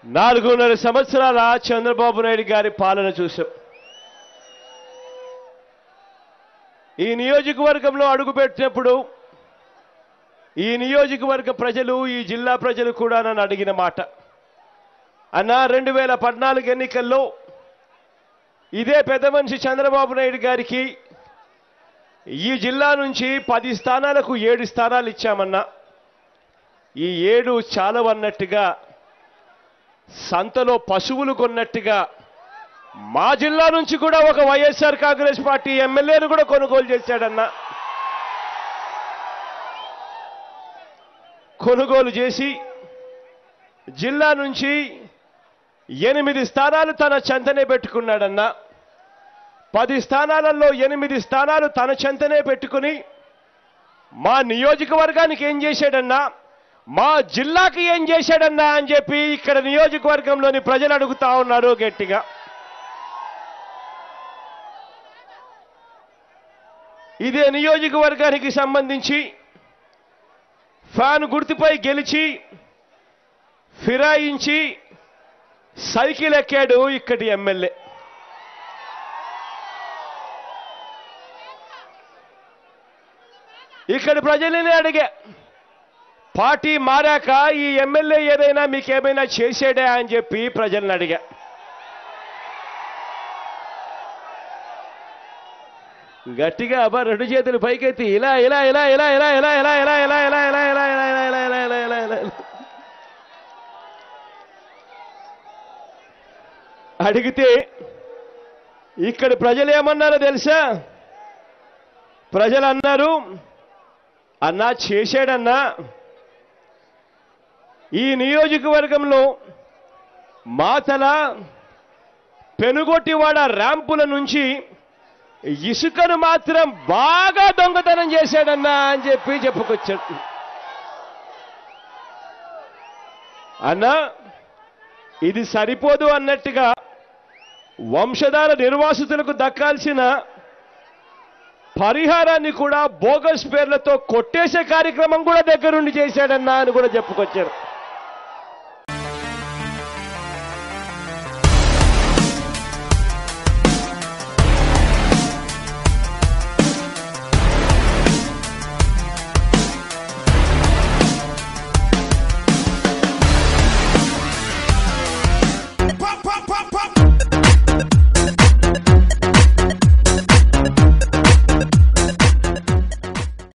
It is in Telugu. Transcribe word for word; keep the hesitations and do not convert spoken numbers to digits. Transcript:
నాలుగున్నర సంవత్సరాల చంద్రబాబు నాయుడు గారి పాలన చూశాం. ఈ నియోజకవర్గంలో అడుగుపెట్టినప్పుడు ఈ నియోజకవర్గ ప్రజలు, ఈ జిల్లా ప్రజలు కూడా నన్ను అడిగిన మాట, అన్నా రెండు వేల పద్నాలుగు ఎన్నికల్లో ఇదే పెద్ద మనిషి చంద్రబాబు నాయుడు గారికి ఈ జిల్లా నుంచి పది స్థానాలకు ఏడు స్థానాలు ఇచ్చామన్నా, ఈ ఏడు చాలవన్నట్టుగా సంతలో పశువులు కొన్నట్టుగా మా జిల్లా నుంచి కూడా ఒక వైఎస్ఆర్ కాంగ్రెస్ పార్టీ ఎమ్మెల్యేను కూడా కొనుగోలు చేశాడన్నా. కొనుగోలు చేసి జిల్లా నుంచి ఎనిమిది స్థానాలు తన చెంతనే పెట్టుకున్నాడన్నా. పది స్థానాలలో ఎనిమిది స్థానాలు తన చెంతనే పెట్టుకుని మా నియోజకవర్గానికి ఏం చేశాడన్నా, మా జిల్లాకి ఏం చేశాడన్నా అని చెప్పి ఇక్కడ నియోజకవర్గంలోని ప్రజలు అడుగుతా ఉన్నారు గట్టిగా. ఇదే నియోజకవర్గానికి సంబంధించి ఫ్యాన్ గుర్తుపై గెలిచి ఫిరాయించి సైకిల్ ఎక్కాడు ఇక్కడి ఎమ్మెల్యే. ఇక్కడ ప్రజలనే అడిగా, పార్టీ మారాక ఈ ఎమ్మెల్యే ఏదైనా మీకేమైనా చేసాడా అని చెప్పి ప్రజల్ని అడిగా. గట్టిగా అబ్బా రెండు చేతులు పైకెత్తి ఇలా ఇలా ఇలా ఇలా ఇలా ఇలా ఇలా ఇలా ఇలా ఇలా ఇలా ఇలా ఇలా ఇలా ఇలా ఇలా ఇలా ఇలా ఇలా అడిగితే ఇక్కడ ప్రజలు ఏమన్నారో తెలుసా? ప్రజలు అన్నారు, అన్నా చేశాడన్నా, ఈ నియోజకవర్గంలో మాతల పెనుగొట్టివాడ ర్యాంపుల నుంచి ఇసుకను మాత్రం బాగా దొంగతనం చేశాడన్నా అని చెప్పి చెప్పుకొచ్చాడు. అన్నా ఇది సరిపోదు అన్నట్టుగా వంశధార నిర్వాసితులకు దక్కాల్సిన పరిహారాన్ని కూడా బోగస్ పేర్లతో కొట్టేసే కార్యక్రమం కూడా దగ్గరుండి చేశాడన్నా అని కూడా చెప్పుకొచ్చారు.